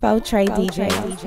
Botray DJ.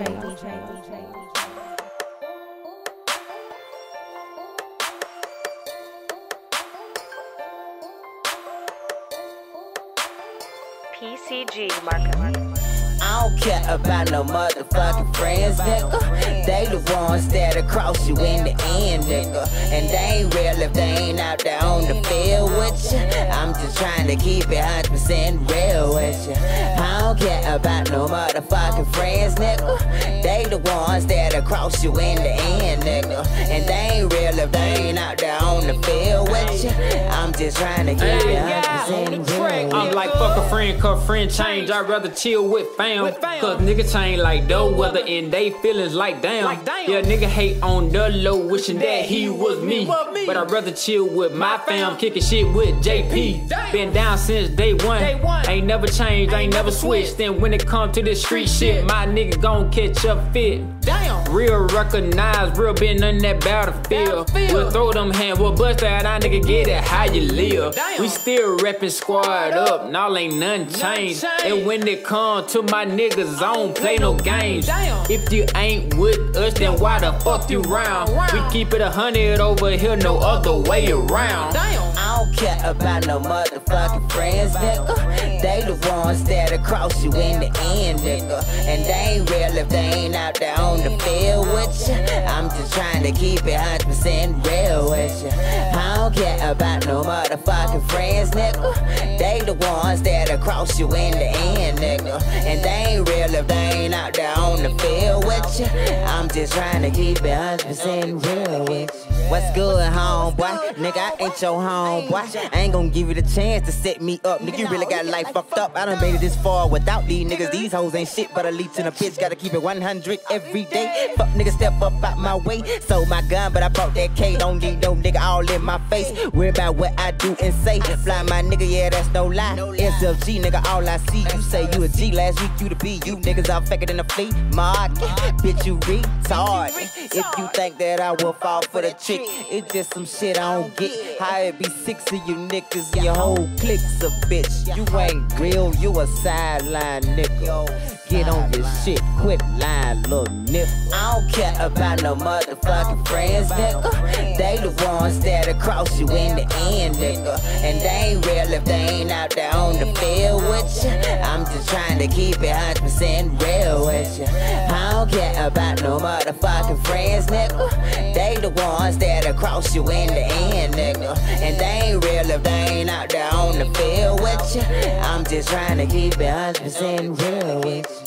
PCG Market. I don't care about no motherfucking friends, nigga. They the ones that'll cross you in the end, nigga. And they ain't real if they ain't out there on the field with you. I'm just trying to keep it 100% real with you. I don't care about no motherfucking friends, nigga. They the ones that'll cross you in the end, nigga. And they ain't real if they ain't out there on the field with you. I'm just trying to keep it 100% real. I'm like fuck a friend, cause friend change. I'd rather chill with fam. Cause nigga change like dough weather and they feelings like damn. Yeah, nigga hate on the low, wishing that he was me. But I'd rather chill with my fam, kicking shit with JP. Been down since day one. Ain't never changed, ain't never switched. Then when it come to this street shit, my nigga gon' catch a fit. Real recognize, real been on that battlefield. We'll throw them hands, we'll bust that out, nigga, get it how you live. We still reppin' squad up, now ain't nothing changed. And when it come to my niggas, I don't play no games. If you ain't with us, then why the fuck you round? We keep it 100 over here, no other way around. I don't care about no motherfucking friends, nigga. They the ones that'll cross you in the end, nigga. And they ain't real if they ain't out there on the field with you. I'm just trying to keep it 100% real with you. I don't care about no motherfucking friends, nigga. They the ones that'll cross you in the end, nigga. And they ain't real if they ain't out there on the field with you. I'm just trying to keep it 100% real with you. What's good, homeboy? Nigga, I ain't your homeboy. I ain't gon' give you the chance to set me up. Nigga, you really got life fucked up. I done made it this far without these niggas. These hoes ain't shit but a leech in a bitch. Gotta keep it 100 every day. Fuck nigga, step up out my way. Sold my gun, but I bought that K. Don't need no nigga all in my face. Worry about what I do and say. Fly my nigga, yeah, that's no lie. SLG, nigga, all I see. You say you a G, last week you the B. You niggas all faker than a flea market. Bitch, you retarded. If you think that I will fall for the trick, it's just some shit I don't get. How it be 6 of you niggas and your whole clique's a bitch. You ain't real, you a sideline nigga. Get on your shit, quit lying, little nigga. I don't care about no motherfucking friends, nigga. They the ones that'll cross you in the end, nigga. And they ain't real if they ain't out there on the field with you. I'm just trying to keep it 100% real with you. I don't care about no motherfucking friends, nigga. They the ones that'll cross you in the end, nigga. And they ain't real if they ain't out there on the field with you. I'm just trying to keep it 100% real with you.